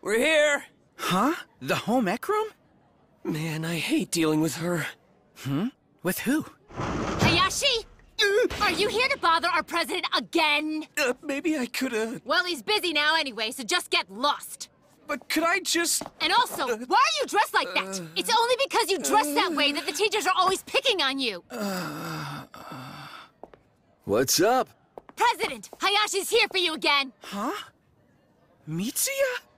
We're here! Huh? The home ec room? Man, I hate dealing with her. With who? Hayashi! Are you here to bother our president again? Maybe I could've... Well, he's busy now anyway, so just get lost. But could I just... And also, why are you dressed like that? It's only because you dress that way that the teachers are always picking on you. What's up? President, Hayashi's here for you again. Huh? Mitsuya?